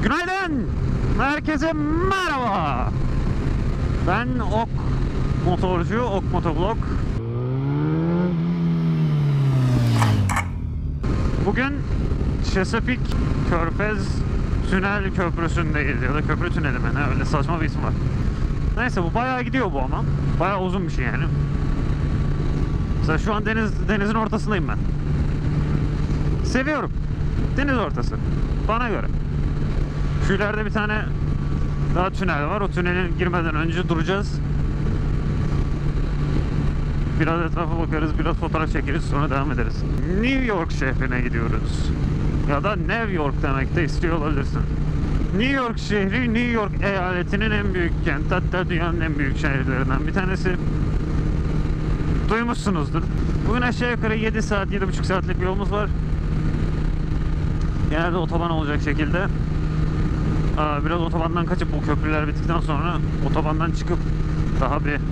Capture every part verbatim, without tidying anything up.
Günaydın. Herkese merhaba. Ben Ok Motorcu, Ok Motovlog. Bugün Chesapeake Körfez Tünel Köprüsü'ndeyiz ya da köprü tüneli mi ne, öyle saçma bir isim var. Neyse, bu bayağı gidiyor bu ama. Bayağı uzun bir şey yani. Mesela şu an deniz denizin ortasındayım ben. Seviyorum. Deniz ortası. Bana göre. Şu ileride bir tane daha tünel var. O tünelin girmeden önce duracağız. Biraz etrafa bakarız, biraz fotoğraf çekeriz, sonra devam ederiz. New York şehrine gidiyoruz. Ya da New York demek de istiyor olabilirsin. New York şehri, New York eyaletinin en büyük kenti, hatta dünyanın en büyük şehirlerinden bir tanesi. Duymuşsunuzdur. Bugün aşağı yukarı yedi saat, yedi buçuk saatlik bir yolumuz var. Genelde otoban olacak şekilde. Biraz otobandan kaçıp bu köprüler bittikten sonra otobandan çıkıp daha bir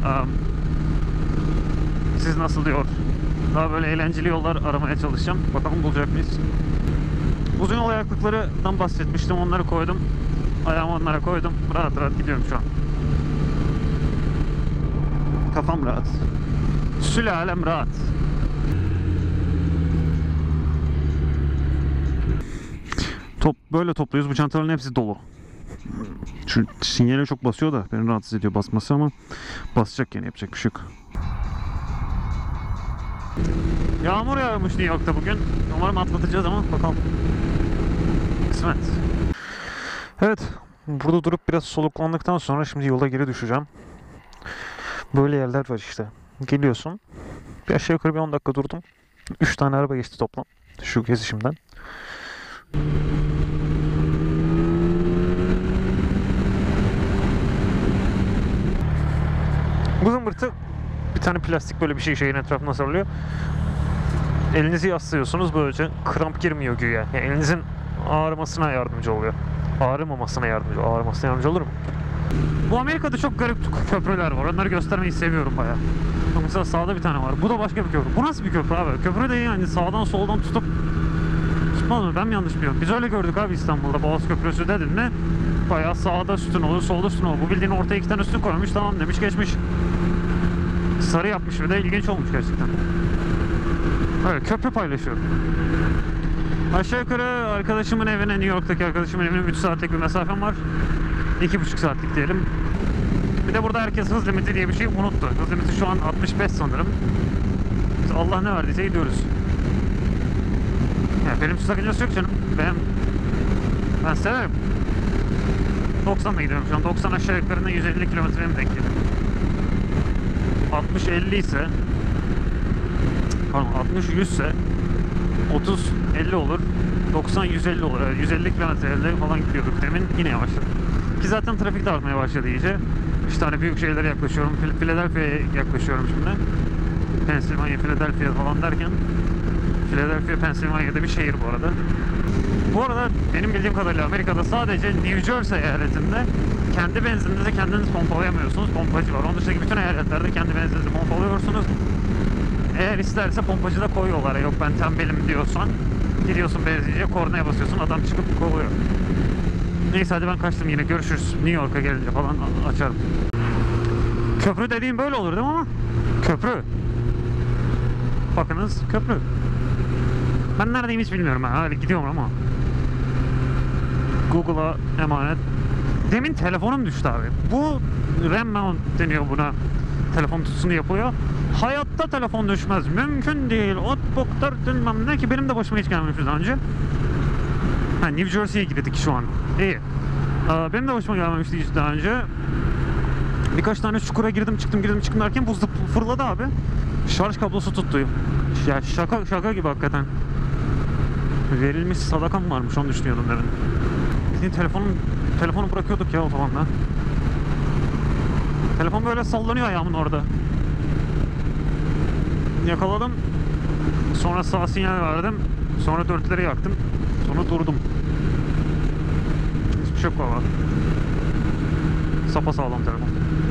siz nasıl diyor, daha böyle eğlenceli yollar aramaya çalışacağım. Bakalım bulacak mıyız? Uzun yol ayaklıklarından bahsetmiştim, onları koydum. Ayağımı onlara koydum. Rahat rahat gidiyorum şu an. Kafam rahat. Sülalem rahat. Top, böyle topluyoruz. Bu çantaların hepsi dolu. Şu sinyale çok basıyor da beni rahatsız ediyor basması, ama basacak yani, yapacak bir şey yok. Yağmur yağmış New York'ta bugün. Umarım atlatacağız ama bakalım. Kısmet. Evet. Burada durup biraz soluklandıktan sonra şimdi yola geri düşeceğim. Böyle yerler var işte. Geliyorsun. Bir aşağı yukarı bir on dakika durdum. üç tane araba geçti toplam. Şu gezişimden. Bu zımbırtı bir tane plastik böyle bir şey şeyin etrafına sarılıyor. Elinizi yaslıyorsunuz, böylece kramp girmiyor güya. Yani elinizin ağrımasına yardımcı oluyor. Ağrımamasına yardımcı, ağrımasına yardımcı olur mu? Bu Amerika'da çok garip köprüler var. Onları göstermeyi seviyorum bayağı. Mesela sağda bir tane var. Bu da başka bir köprü. Bu nasıl bir köprü abi? Köprü de yani sağdan soldan tutup tutmaz mı? Ben mi yanlış biliyorum? Biz öyle gördük abi İstanbul'da. Boğaz Köprüsü dedin mi? Bayağı sağda sütun olur, solda sütun olur. Bu bildiğin ortaya iki tane sütun koymuş, tamam demiş, geçmiş. Sarı yapmış ve de ilginç olmuş gerçekten. Evet, köprü paylaşıyor. Aşağı yukarı arkadaşımın evine, New York'taki arkadaşımın evine üç saatlik bir mesafem var. iki buçuk saatlik diyelim. Bir de burada herkes hız limiti diye bir şey unuttu. Hız limiti şu an altmış beş sanırım. İşte Allah ne verdiyse gidiyoruz. Yani benim sakıncası yok canım. Benim, ben severim. doksanla gidiyorum şu an. doksan aşağı yukarında yüz elli kilometreye mi denk geliyor? altmış elli ise, pardon altmış yüz ise otuz elli olur. doksan yüz elli olur. Yani yüz elli kilometrede falan gidiyorduk demin. Yine yavaşladı. Ki zaten trafik de artmaya başladı iyice. üç tane büyük şehirlere yaklaşıyorum. Philadelphia'ya yaklaşıyorum şimdi. Pennsylvania, Philadelphia falan derken, Philadelphia, Pennsylvania'da bir şehir bu arada. Bu arada benim bildiğim kadarıyla Amerika'da sadece New Jersey eyaletinde kendi benzininizi kendiniz pompalayamıyorsunuz. Pompacı var. Onun dışındaki bütün eyaletlerde kendi benzininizi pompalıyorsunuz. Eğer isterse pompacı da koyuyorlar. Yok ben tembelim diyorsan gidiyorsun benzinciye, kornaya basıyorsun, adam çıkıp kovuyor. Neyse hadi ben kaçtım, yine görüşürüz. New York'a gelince falan açarım. Köprü dediğim böyle olur değil mi ama? Köprü. Bakınız köprü. Ben neredeyim hiç bilmiyorum ha. Öyle gidiyorum ama. Google'a emanet. Demin telefonum düştü abi. Bu RAM mount deniyor buna. Telefon tutusunu yapıyor. Hayatta telefon düşmez. Mümkün değil. Otbook'lar bilmem ne ki, benim de başıma hiç gelmemiş daha önce. Ha, New Jersey'ye girdik şu an. İyi. Ee, benim de başıma gelmemişti hiç daha önce. Birkaç tane çukura girdim çıktım girdim çıktım derken bu fırladı abi. Şarj kablosu tuttu. Ya şaka şaka gibi hakikaten. Verilmiş sadakam varmış, onu düşünüyordum demin. Şimdi telefonu, telefonu bırakıyorduk ya otobanda. Telefon böyle sallanıyor ayağımın orada. Yakaladım. Sonra sağ sinyal verdim. Sonra dörtleri yaktım. Sonra durdum. Hiçbir şey yok valla. Sapasağlam telefon.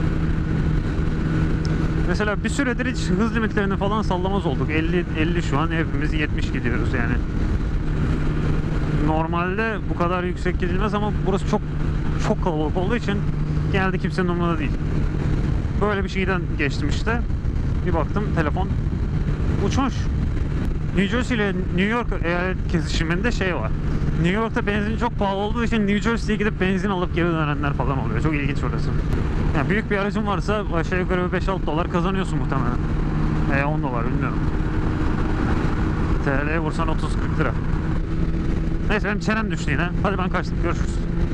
Mesela bir süredir hiç hız limitlerini falan sallamaz olduk. elli elli şu an, hepimiz yetmiş gidiyoruz yani. Normalde bu kadar yüksek gidilmez ama burası çok çok kalabalık olduğu için genelde kimsenin umurunda değil. Böyle bir şeyden geçtim işte. Bir baktım telefon uçmuş. New Jersey ile New York eyalet kesişiminde şey var. New York'ta benzin çok pahalı olduğu için New Jersey'ye gidip benzin alıp geri dönenler falan oluyor. Çok ilginç orası. Yani büyük bir aracın varsa aşağı yukarı beş altı dolar kazanıyorsun muhtemelen. Veya on dolar bilmiyorum. T L'ye vursan otuz kırk lira. Neyse benim çenem düştü yine. Hadi ben kaçtım. Görüşürüz.